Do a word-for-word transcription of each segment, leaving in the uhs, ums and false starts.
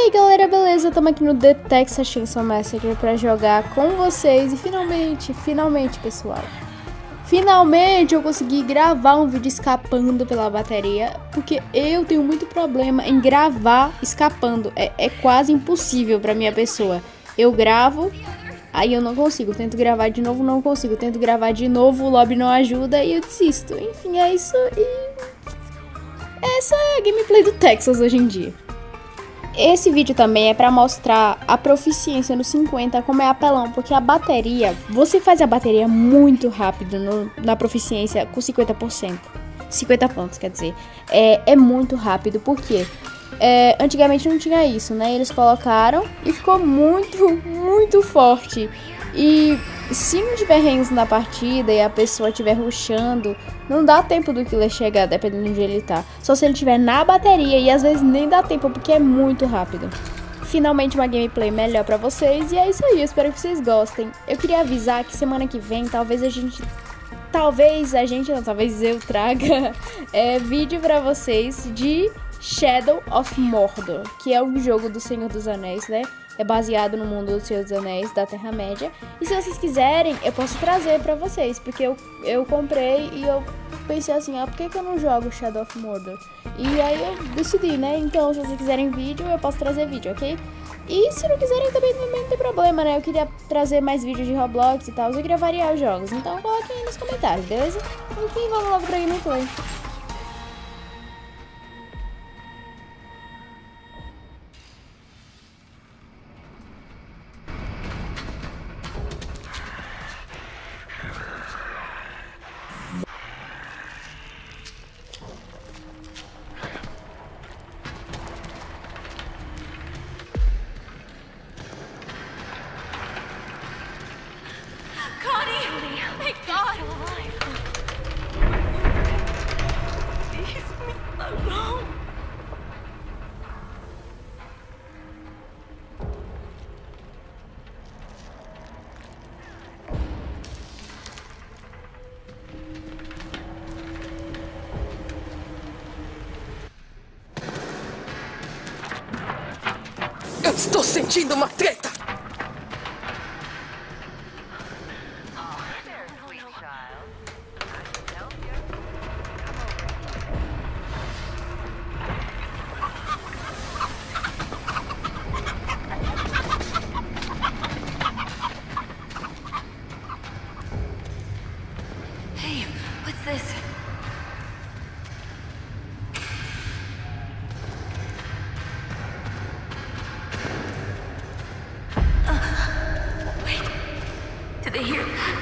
aí galera, beleza? Estamos aqui no The Texas Chainsaw Massacre pra jogar com vocês. E finalmente, finalmente pessoal, finalmente eu consegui gravar um vídeo escapando pela bateria. Porque eu tenho muito problema em gravar escapando, é, é quase impossível pra minha pessoa. Eu gravo, aí eu não consigo, tento gravar de novo, não consigo, tento gravar de novo, o lobby não ajuda e eu desisto. Enfim, é isso e... essa é a gameplay do Texas hoje em dia. Esse vídeo também é pra mostrar a proficiência no cinquenta, como é apelão, porque a bateria, você faz a bateria muito rápido no, na proficiência com cinquenta por cento. cinquenta pontos, quer dizer. É, é muito rápido, porque é, antigamente não tinha isso, né? Eles colocaram e ficou muito, muito forte. E se não tiver range na partida e a pessoa estiver rushando, não dá tempo do killer chegar, dependendo de onde ele tá. Só se ele estiver na bateria, e às vezes nem dá tempo, porque é muito rápido. Finalmente uma gameplay melhor pra vocês, e é isso aí, eu espero que vocês gostem. Eu queria avisar que semana que vem, talvez a gente... Talvez a gente, não, talvez eu traga é, vídeo pra vocês de Shadow of Mordor, que é um jogo do Senhor dos Anéis, né? É baseado no mundo do Senhor dos Anéis, da Terra-média. E se vocês quiserem, eu posso trazer pra vocês, porque eu, eu comprei e eu pensei assim, ah, por que, que eu não jogo Shadow of Mordor? E aí eu decidi, né? Então, se vocês quiserem vídeo, eu posso trazer vídeo, ok? E se não quiserem também, também não tem problema, né? Eu queria trazer mais vídeos de Roblox e tal, eu queria variar os jogos. Então coloquem aí nos comentários, beleza? Enfim, vamos logo pra gameplay. Thank God! Leave me alone! Eu estou sentindo uma treta! Hey, what's this? Uh, wait, did they hear that?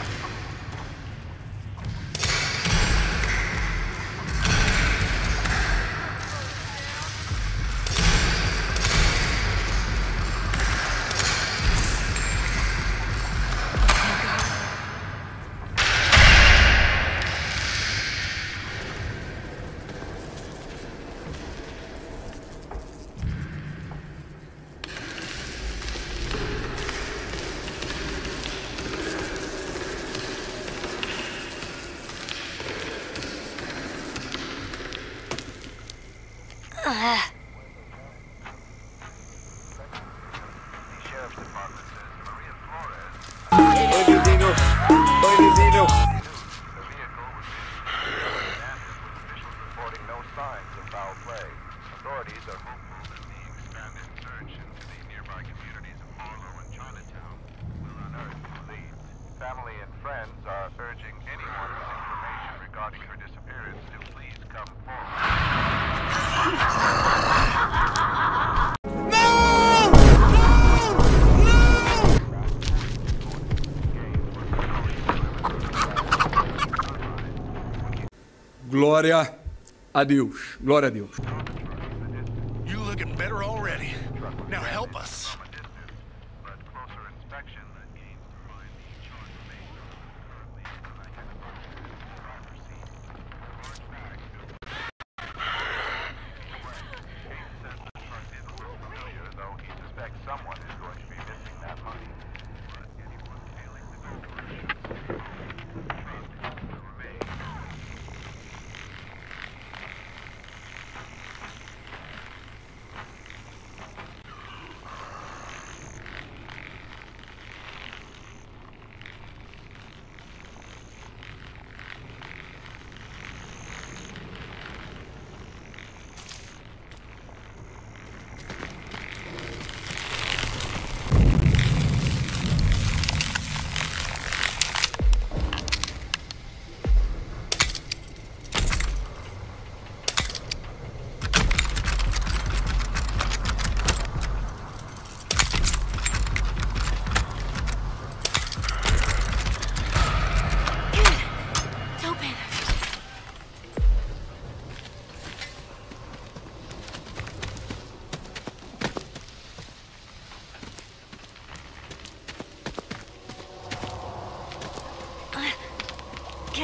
Ah. Oi, vizinhos! Oi, vizinho! Family and friends are urging anyone with information regarding her disappearance to please come Glória a Deus. Glória a Deus. You looking better already. Now help us. Someone is going to be missing that money.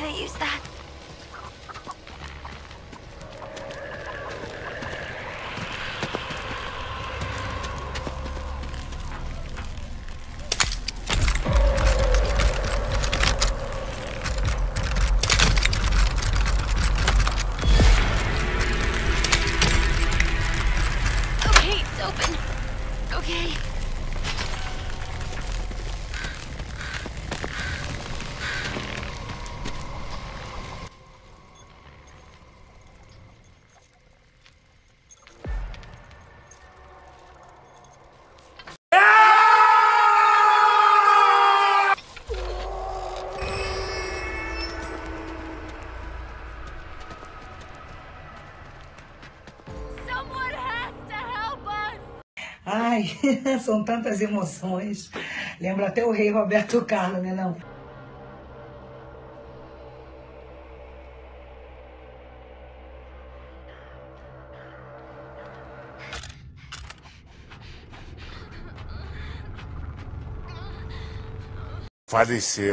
can I use that? Okay, it's open. Okay. Someone has to help us. Ai, são tantas emoções. Lembra até o rei Roberto Carlos, né, não? Faleceu.